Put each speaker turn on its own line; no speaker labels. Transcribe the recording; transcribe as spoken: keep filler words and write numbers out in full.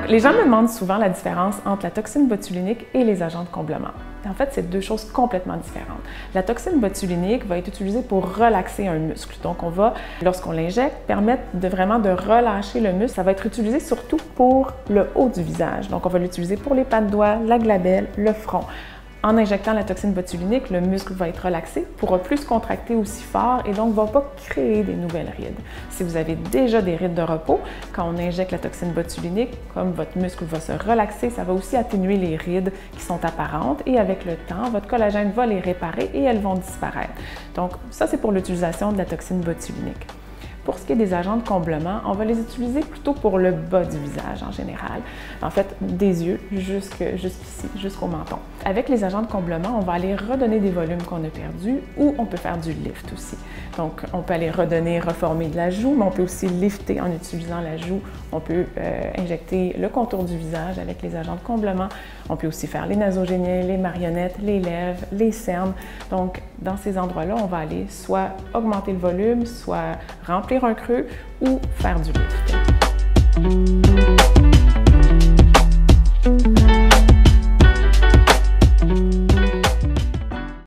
Donc, les gens me demandent souvent la différence entre la toxine botuliниque et les agents de comblement. En fait, c'est deux choses complètement différentes. La toxine botulinique va être utilisée pour relaxer un muscle. Donc, on va, lorsqu'on l'injecte, permettre de vraiment de relâcher le muscle. Ça va être utilisé surtout pour le haut du visage. Donc, on va l'utiliser pour les pas de doigts, la glabelle, le front. En injectant la toxine botulinique, le muscle va être relaxé, pourra plus se contracter aussi fort et donc ne va pas créer des nouvelles rides. Si vous avez déjà des rides de repos, quand on injecte la toxine botulinique, comme votre muscle va se relaxer, ça va aussi atténuer les rides qui sont apparentes et avec le temps, votre collagène va les réparer et elles vont disparaître. Donc ça, c'est pour l'utilisation de la toxine botulinique. Pour ce qui est des agents de comblement, on va les utiliser plutôt pour le bas du visage en général. En fait, des yeux jusqu'ici, jusqu'au menton. Avec les agents de comblement, on va aller redonner des volumes qu'on a perdus ou on peut faire du lift aussi. Donc, on peut aller redonner, reformer de la joue, mais on peut aussi lifter en utilisant la joue. On peut euh, injecter le contour du visage avec les agents de comblement. On peut aussi faire les nasogéniens, les marionnettes, les lèvres, les cernes. Donc, dans ces endroits-là, on va aller soit augmenter le volume, soit remplir un creux ou faire du lift.